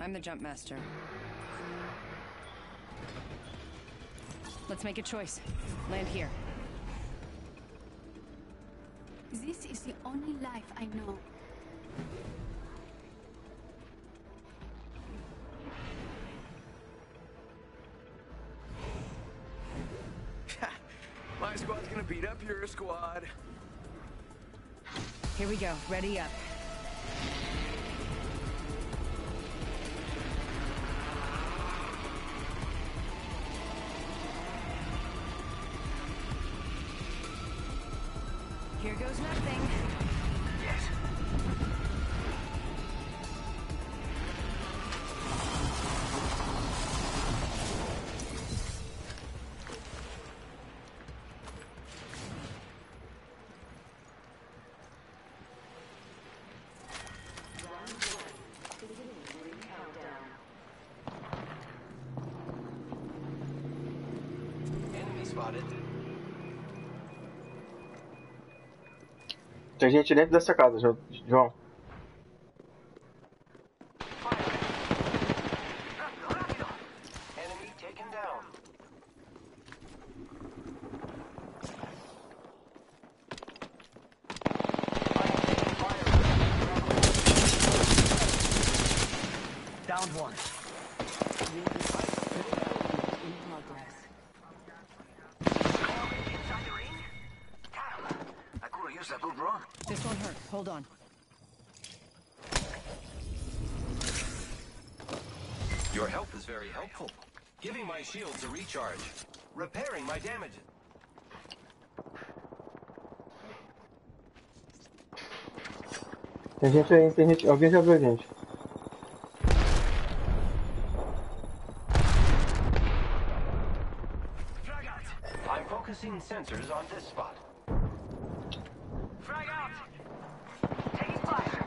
I'm the jump master. Let's make a choice. Land here. This is the only life I know. My squad's gonna beat up your squad. Here we go. Ready up. Here goes nothing. Yes. Enemy spotted. Tem gente dentro dessa casa, João. Enemy taken down. Downed one. In progress. Inside the ring? Damn. I could have used a good run. This won't hurt. Hold on. Your help is very helpful. Giving my shields a recharge. Repairing my damages. Tem gente aí, tem gente. Alguém já viu a gente? Frag out. I'm focusing sensors on this spot. Frag out. Taking fire.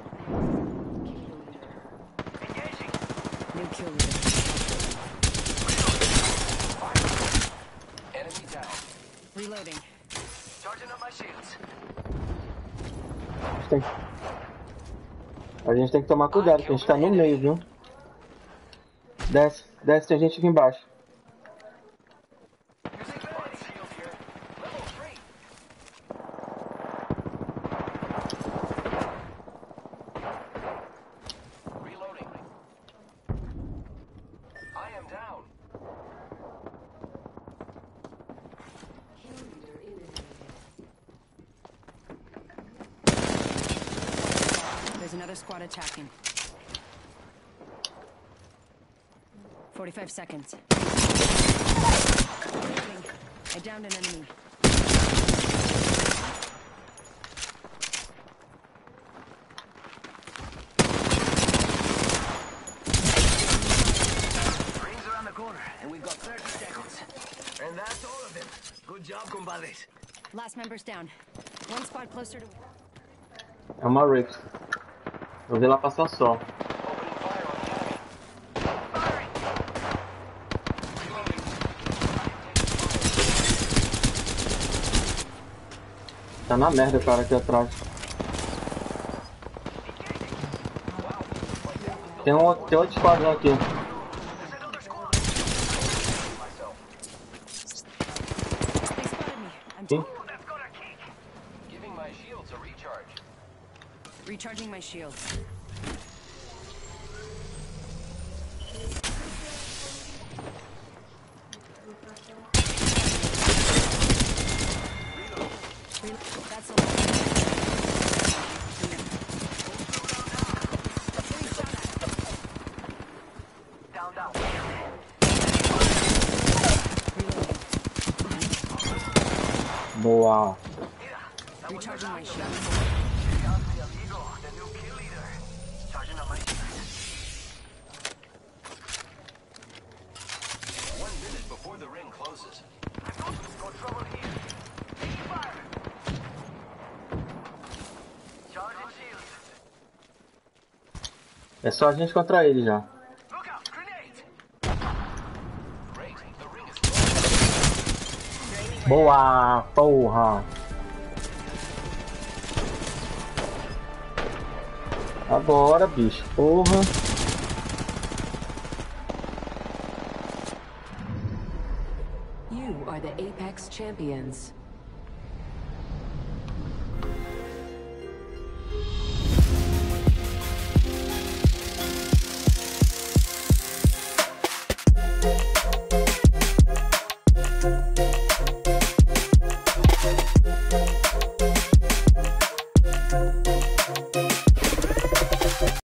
Engaging. New kill leader. Enemy down. Reloading. Charging up my shields. A gente tem que tomar cuidado, porque a gente tá no meio, viu? Desce, desce, tem gente aqui embaixo. Using body shield here. Level 3. Reloading. I am down. There's another squad attacking. 45 seconds. Reloading. I downed an enemy. Rings around the corner, and we've got 30 seconds. And that's all of them. Good job, compadres. Last member's down. One squad closer to... É uma Rick. Eu vi ela passar só. Opening fire on the enemy. Firing! Reloading. Tá na merda o cara aqui atrás. Tem outro esquadrão aqui. There's another squad. Myself. They spotted me. I'm Sim. Ooh, that's got a kick. Giving my shields a recharge. recharging my shields. That's a lot. Down, down. Boa. Recharging my shields. The new kill leader. Charging up my shields. 1 minute before the ring closes. Got trouble here. Taking fire. Charging shields. É só a gente contra ele já. Look out, grenade. Great, the ring is closed. Boa, porra. Agora, bicho, porra. Apex Champions.